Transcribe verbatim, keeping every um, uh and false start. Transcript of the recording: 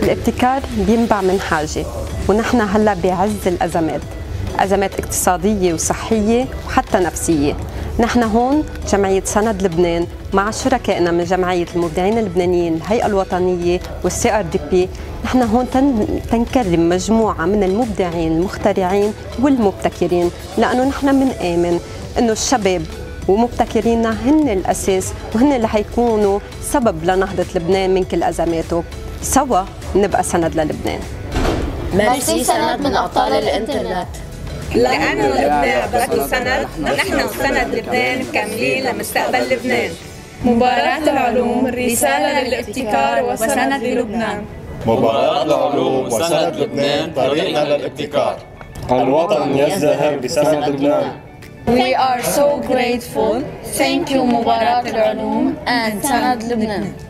الابتكار بينبع من حاجة، ونحن هلا بعز الأزمات، أزمات اقتصادية وصحية وحتى نفسية. نحن هون جمعية سند لبنان مع شركائنا من جمعية المبدعين اللبنانيين الهيئة الوطنية والسي ار دي بي، نحن هون تنكرم مجموعة من المبدعين المخترعين والمبتكرين، لأنه نحن بنآمن إنه الشباب ومبتكرينا هن الأساس وهن اللي حيكونوا سبب لنهضة لبنان من كل أزماته. سوا نبقى سند للبنان. ميرسي سند من أبطال الإنترنت. لأنه لبنان بده سند، نحن وسند لبنان مكملين لمستقبل لبنان. مباراة العلوم رسالة للابتكار وسند للبنان. مباراة العلوم وسند لبنان طريقنا للابتكار. الوطن يزدهر بسند لبنان. We are so grateful. Thank you مباراة العلوم and سند لبنان.